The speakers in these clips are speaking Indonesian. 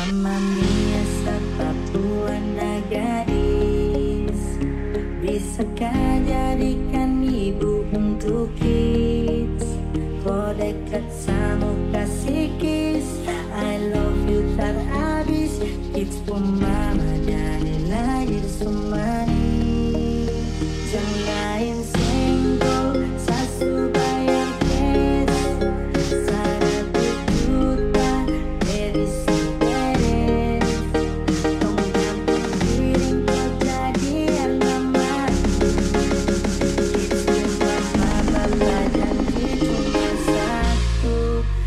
Mamma mia, Papua gadis, bisakah jadikan ibu untuk kids? Kau dekat sama kasih kiss, I love you tak habis. Kids pun mama dari lahir semani. Jangan lain senggol, sasu bayar cash. Syarat juta, dari si beres. Tong gantung piring, kau jadi yang mama. Kids pun mama janji cuma satu.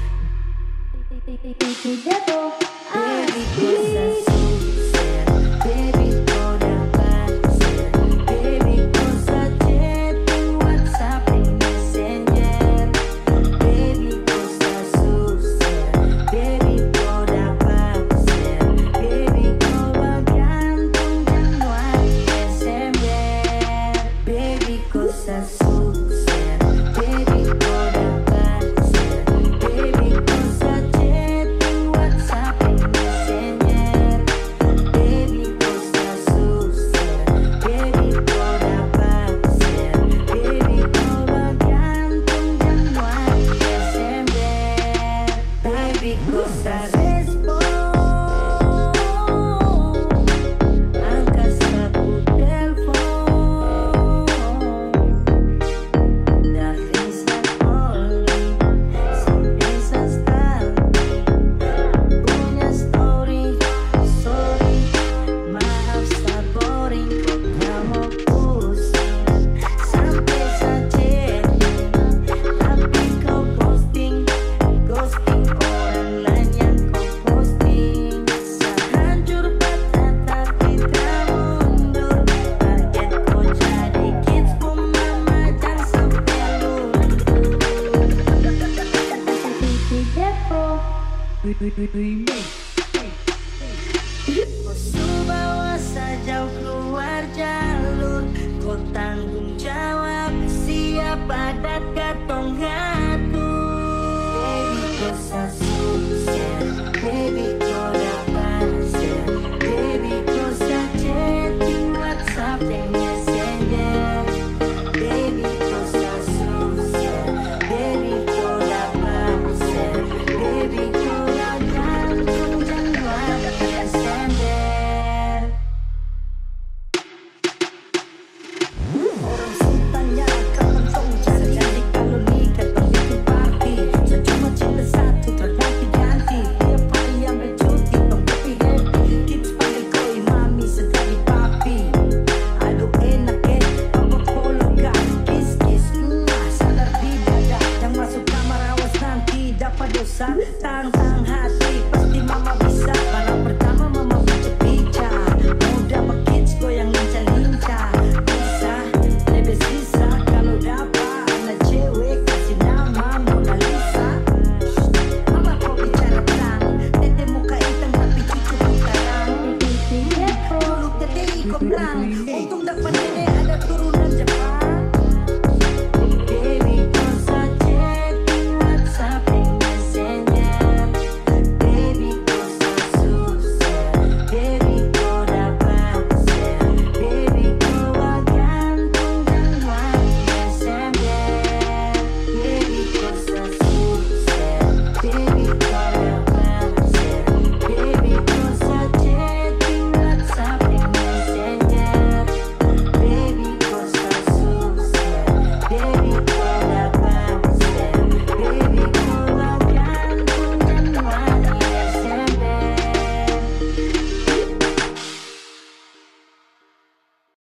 Baby, cosa sucede? Baby, toda pasir. Baby, cosa chatting, WhatsApp, Messenger. Baby, cosa sucede? Baby, toda pasir. Baby, coba gantung Januari, Desember. Baby, cosa sucede? Baby, toda pasir. Baby, cosa chatting, WhatsApp, Messenger. Baby, cosa sucede? Baby, toda pasir. Baby, coba gantung Januari, Desember. Baby, cosa respon? Angkat satu telepon. Dari Sapoli sampai Sastali. Punya story, sorry, maaf saboring. Kok gak mau pusing sampai chatting, tapi kau ghosting orang lain yang kau posting. Sehancur patah tapi tak mundur. Target kau jadi kids pun mama, jangan sampai luntur. Kau bawa saja keluar jalur. Kau tanggung jawab, siap padat katong ngatur. Baby, cosa sucede? Baby, toda pasir. Baby, cosa chatting, WhatsApp, dan Messenger. Baby, cosa sucede? Baby, toda pasir. Baby, coba gantung Januari, Desember. Orang sultannya kapan tong cari, jadi kalau nikah tong bikin party. Saya cuma cinta satu terganti-ganti, tiap hari ambil cuti tong happy-happy. Kids panggil koi mami sekali papi. Aduh enak bawa polo gak kiss-kiss. Sadar di dada, yang masuk kamar awas nanti dapat dosa. Tang-tang hati